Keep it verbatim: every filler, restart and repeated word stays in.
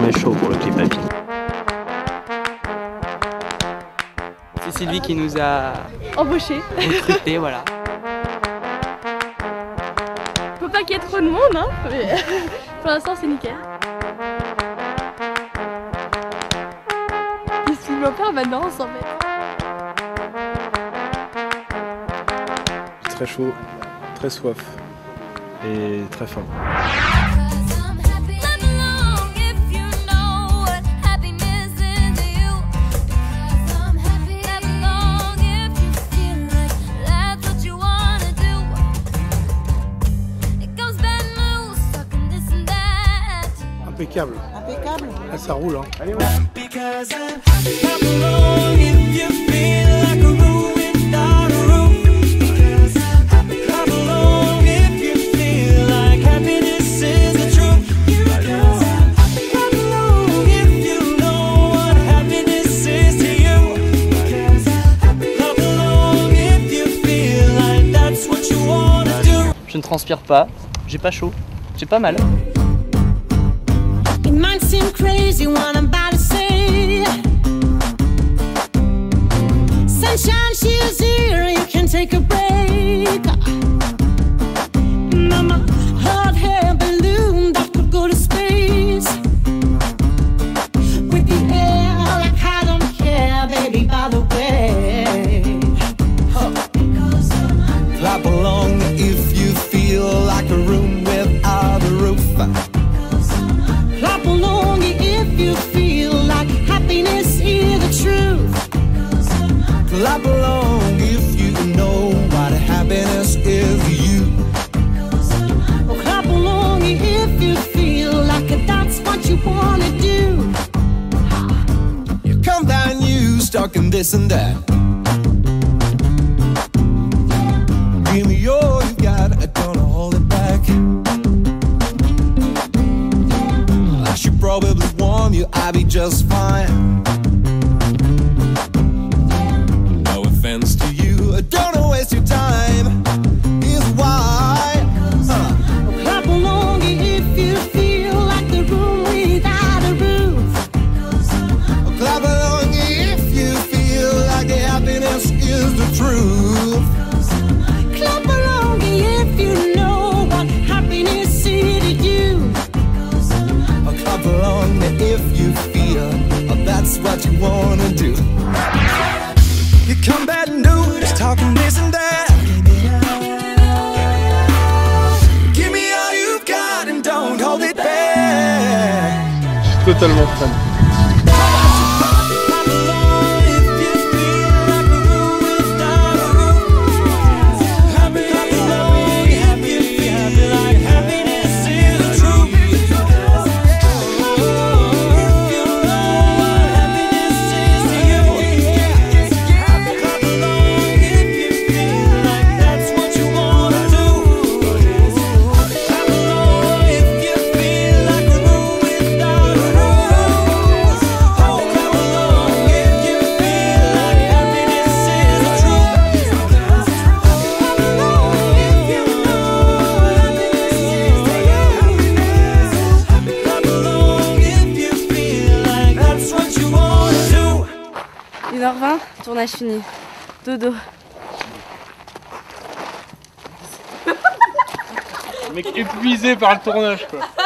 est chaud pour le clip Happy. C'est Sylvie qui nous a embauché. recruté, voilà. Faut pas qu'il y ait trop de monde, hein, mais pour l'instant c'est nickel. Il se filme pas en permanence en fait. Très chaud, très soif et très faim. Impeccable. Impeccable. Là, ça roule. Hein. Allez, ouais. Je ne transpire pas, j'ai pas chaud, j'ai pas mal. It might seem crazy what I'm about to say. Sunshine, she's here, you can take a break. Mama, hot air balloon that could go to space. With the air like I don't care, baby, by the way. Huh. Clap along if you feel like a room without a roof. Clap along if you feel like happiness is the truth. Clap along if you know what happiness is to you. Oh, clap along if you feel like that's what you wanna do. You come down, you stuck in this and that. Give me all you got, I don't hold it back. I should probably warn you, I'll be just fine. No offense to you, don't waste your time. Here's why. Uh. Clap along if you feel like the room without a roof. Clap along if you feel like the happiness is the truth. Clap along if you know what happiness is to you. Clap along if you feel that's what you wanna do. You come bad news, talking this and that. Give me all you've got and don't hold it back. Totalement fan. une heure vingt, tournage fini. Dodo. Le mec épuisé par le tournage quoi.